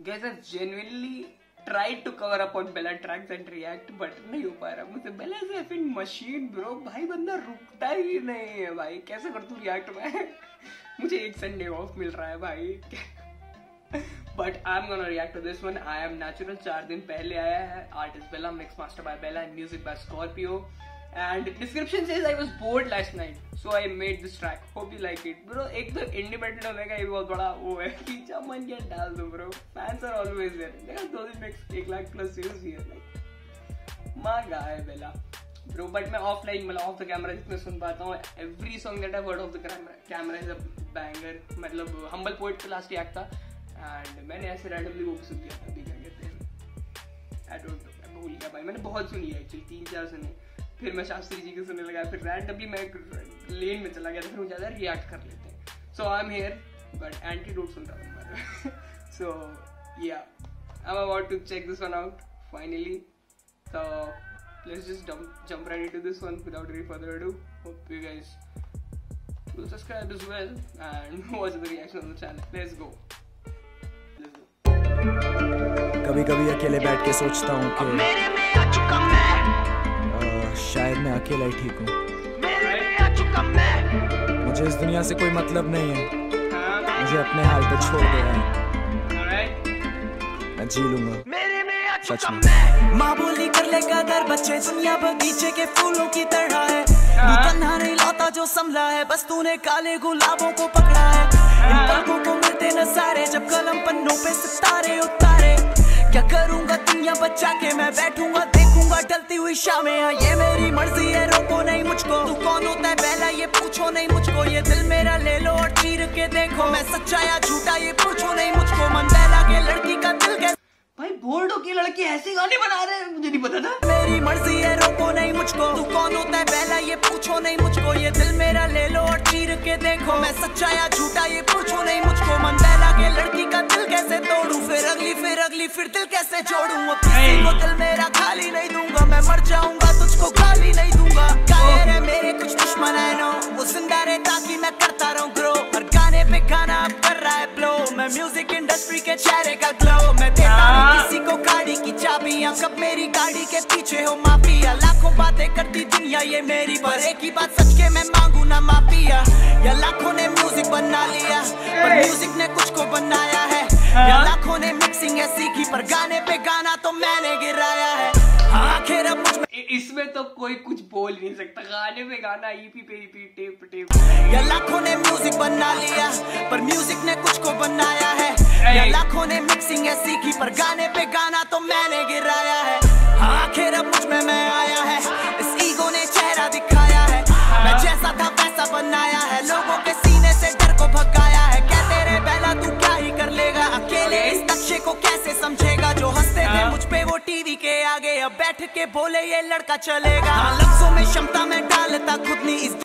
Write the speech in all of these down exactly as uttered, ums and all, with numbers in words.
Guys, I've genuinely tried to cover up on Bella tracks and react, but नहीं हो पा रहा मुझसे। Bella is a effing machine, bro। भाई बंदा रुकता ही नहीं है भाई, कैसे कर तू रिएक्ट में? मुझे एक संडे ऑफ मिल रहा है भाई। But I'm gonna react to this one. I am natural चार दिन पहले आया है। Artist Bella, mix master by Bella, and music by Scorpio. And description says I was bored last night, so I made this track. Hope you like it, bro. एक तो independent होने का ये बहुत बड़ा वो है कि जब मन किया डाल दो, bro. Fans are always there. देखा दो दिन में एक लाख plus views ही है, like माँ गा है Bella, bro. But मैं offline मतलब off the camera जितने सुन पाता हूँ, every song that I've heard off the camera, camera is a banger. मतलब Humble Poet का last track था, and मैंने ऐसे randomly वो भी सुन लिया था, अभी क्या कहते हैं, I don't know, मैं भूल गया भाई। मैंने बहुत सुनी है actually, तीन चार सुने। फिर मैं शास्त्री जी के सुनने लगा, फिर रैंडमली मैं लेन में चला गया था, फिर मुझे रिएक्ट कर लेते हैं। So I am here, but antidote सुन रहा हूँ। So yeah, I am about to check this one out finally. So let's just jump jump right into this one without any further ado. Hope you guys will subscribe as well and watch the reaction on the channel. Let's go. Let's go. कभी कभी अकेले बैठ के सोचता हूँ कि मेरे में आ चुका मैं, शायद मैं अकेला ही ठीक हूँ। मेरे में आ चुका मैं, मुझे इस दुनिया से कोई मतलब नहीं है, मुझे अपने हाल पे छोड़ दे रहा है, मैं जी लूंगा मेरे में आ सच चुका में। मैं। माँ बोली कर ले कदर बच्चे, दुनिया बगीचे के फूलों की तरह है। तू तन्हा नहीं लौटा जो संभला है, बस तूने काले गुलाबों को पकड़ा है। इन पलकों को मिलते नजारे, जब कलम पन्नों पे सितारे उतारे। क्या करूंगा दुनिया बचा के, मैं बैठूंगा देखूंगा ढलती हुई शामें। ये मेरी मर्जी है, रोको नहीं मुझको। तू कौन होता है पहला ये पूछो नहीं मुझको। ये दिल मेरा ले लो और चीर के देखो, मैं सच्चा या झूठा ये पूछो नहीं मुझको। मन बहला के लड़की का दिल कैसे भाई बोर्ड की लड़की ऐसे गाने बना रहे हैं, मुझे नहीं पता था। मेरी मर्जी है, रोको नहीं मुझको। तू कौन होता है पहला ये पूछो नहीं मुझको। ये दिल मेरा ले लो और चीर के देखो, मैं सच्चा या झूठा ये पूछो नहीं मुझको। मन बहला के लड़की का दिल कैसे तोड़ूं, फिर अगली फिर अगली फिर दिल कैसे जोड़ूं। अब किसी को दिल मेरा खाली नहीं दूंगा, मैं मर जाऊंगा तुझको गाली नहीं दूंगा। कायर है मेरे कुछ दुश्मन है नो, वो जिंदा रहे ताकि मैं करता रहूं ग्रो। हर गाने पे गाना अब कर रहा है ब्लो, मैं म्यूजिक इंडस्ट्री के चेहरे का ग्लो। मैं देता हूं किसी को गाड़ी की चाबियां, कब मेरी गाड़ी के पीछे हो माफिया। लाखों बातें करती दुनिया ये मेरी, पर एक ही बात सच के मैं मांगू ना माफिया। या लाखों ने म्यूजिक बना लिया, पर म्यूजिक ने कुछ को बनाया है। या लाखों ने मिक्सिंग है सीखी, पर गाने पे गाना तो मैंने गिराया है। आखिर अब मुझ में इसमें तो कोई कुछ बोल नहीं सकता, गाने पे गाना, ईपी पे ईपी, टेप पे टेप। या लाखों ने म्यूजिक बना लिया, पर म्यूजिक ने कुछ को बनाया है। या लाखों ने मिक्सिंग है सीखी, पर गाने पे गाना तो मैंने गिराया है। आखिर अब मुझ में मैं आया है, इस ईगो ने चेहरा दिखाया है। मैं जैसा था वैसा बनाया है, लोगों के सीने से डर को भगाया है। कहते रहे बेला तू क्या ही कर लेगा, अकेले इस नक्शे को कैसे समझेगा। जो हंसते थे मुझ पे वो टीवी के आगे, अब बैठ के बोले ये लड़का चलेगा। लफ्जों में क्षमता में डालता खुद नहीं, इस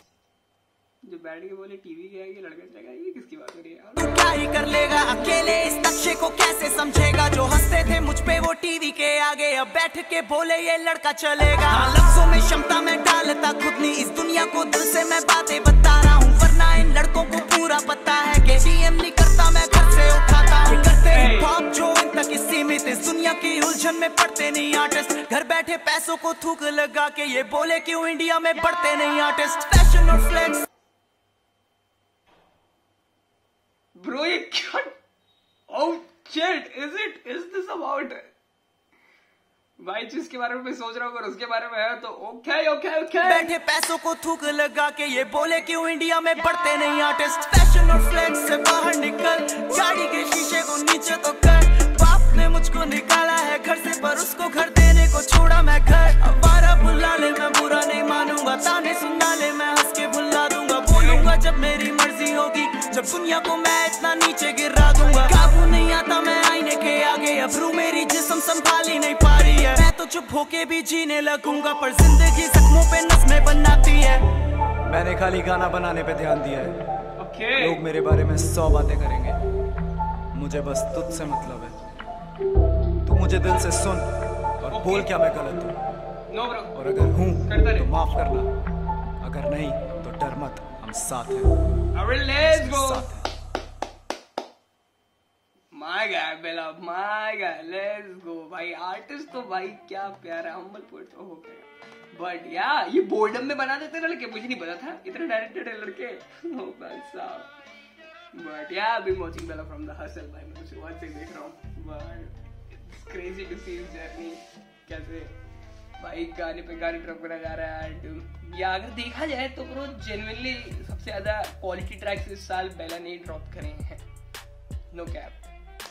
जो बैठ के बोले टीवी के आगे लड़का चलेगा, ये किसकी बात हो रही है? तू क्या ही कर लेगा, अकेले इस नक्शे को कैसे समझेगा। जो हंसते थे मुझ पे वो टीवी के आगे, अब बैठ के बोले ये लड़का चलेगा। लफ्जों में क्षमता में डालता खुद नहीं, इस दुनिया को दिल से मैं बातें बता रहा हूँ। वरना इन लड़कों को पूरा पता है कि डीएम नहीं करता मैं घर से उठाता हूँ। करते हिप हॉप जो इन तक सीमित, इस दुनिया की उलझन में पड़ते नहीं आर्टिस्ट। घर बैठे पैसों को थूक लगा के ये बोले क्यों इंडिया में बढ़ते नहीं आर्टिस्ट। फैशन और फ्लेक्स Bro, ये क्या? Oh shit, is it? Is this about? भाई जिसके बारे में मैं सोच रहा हूँ, अगर उसके बारे में है तो ओके ओके ओके। बैठे पैसों को थूक लगा के ये बोले क्यों इंडिया में बढ़ते नहीं आर्टिस्ट। फैशन और फ्लेक्स से बाहर निकल, गाड़ी के शीशे को नीचे तो कर। बाप ने मुझको निकाला है घर से, पर उसको घर देने को छोड़ा मैं घर। अब बारह बुला ले मैं बुरा नहीं मानूंगा, ताने सुना ले मैं हंस के भुला दूंगा। बोलूंगा जब मेरी मर्जी होगी, जब दुनिया को मैं इतना नीचे गिरा दूंगा। काबू नहीं आता मैं आईने के आगे, अब रू मेरी जिस्म संभाली नहीं पा रही है। मैं तो चुप होके भी जीने लगूंगा, पर जिंदगी जख्मों पे नस्में बनाती है। मैंने खाली गाना बनाने पे ध्यान दिया है। Okay. लोग मेरे बारे में सौ बातें करेंगे, मुझे बस तुझसे मतलब है। तू मुझे दिल से सुन और Okay. बोल क्या मैं गलत हूँ। No bro. और अगर हूँ करता रहे। तो माफ करना, अगर नहीं तो डर मत, हम साथ हैं। Alright, let's go. साथ हैं। My my guy Bella, my guy, let's go भाई। आर्टिस्ट तो भाई क्या प्यारा, हम्बल पोएट तो हो गया। बट या ये बोर्डम में बना देते लड़के, मुझे नहीं पता था इतने डायरेक्टेड है लड़के। ओ भाई साहब। But yeah I been watching Bella from the hustle भाई, मैं उसे बहुत से देख रहा हूँ। But it's crazy to see his journey, कैसे भाई गाने पे गाने ड्रॉप करा जा रहा है। एंड या अगर देखा जाए तो ब्रो जेन्युइनली सबसे ज्यादा क्वालिटी ट्रैक्स इस साल बेला ने ड्रॉप करे हैं, no cap.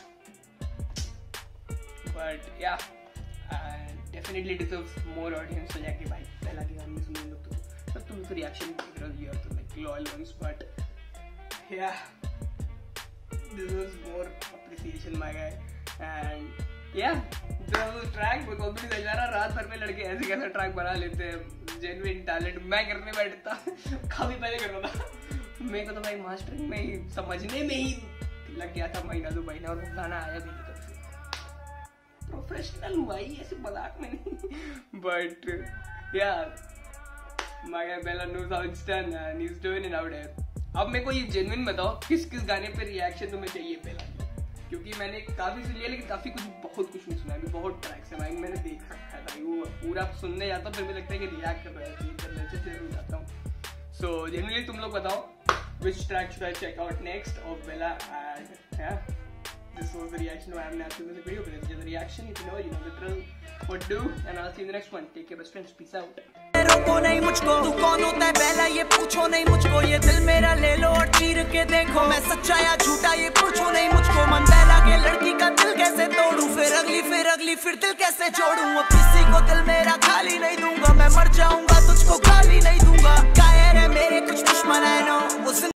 But yeah definitely deserves more audience. तो जाके भाई बेला के गाने सुन लो तो सब तुम तो रिएक्शन देख रहे हो यार, तो like loyal ones. But yeah deserves more appreciation my guy। and yeah the track में कॉम्पिटिशन चल रहा, रात भर में लड़के ऐसे कैसे ट्रैक बना लेते हैं, जेन्युइन टैलेंट। मैं करने बैठता काफी पहले कर रहा था, मेरे को तो भाई मास्टरिंग में ही समझने में ही लग गया था महीना दो महीना, और वो गाना आया भी नहीं तब। प्रोफेशनल हुआ ही, ऐसे मजाक में नहीं। बट यार my guy Bella knows how it's done and he's doing it out there। अब मेरे को ये जेन्युइन बताओ किस किस गाने पे रिएक्शन तुम्हें चाहिए बेला की, क्योंकि मैंने काफी सुन लिया लेकिन काफी कुछ बहुत कुछ नहीं सुना, अभी बहुत ट्रैक्स है भाई। मैंने देख रखा था वो पूरा सुनने जाता हूँ, फिर मुझे लगता है कि रिएक्ट कर रहा है, करने से जरूर जाता हूँ। सो जेन्युइनली तुम लोग बताओ which track should I check out next of Bella। and yeah this was the reaction I am after this video, but it's the reaction, if you know you know the drill, what to do, and I'll see you in the next one। Take care best friends, peace out। रोको नहीं मुझको, तू कौन होता है बेला ये पूछो नहीं मुझको, ये दिल मेरा ले लो और चीर के देखो, मैं सच्चा या झूठा ये पूछो नहीं मुझको, मन बेला के लड़की का दिल कैसे तोड़ूं, फिर अगली फिर अगली फिर दिल कैसे जोड़ूं, अब किसी को दिल मेरा खाली नहीं दूंगा, मैं मर जाऊंगा तुझको गाली नहीं दूंगा, कायर है मेरे कुछ दुश्मन है नो।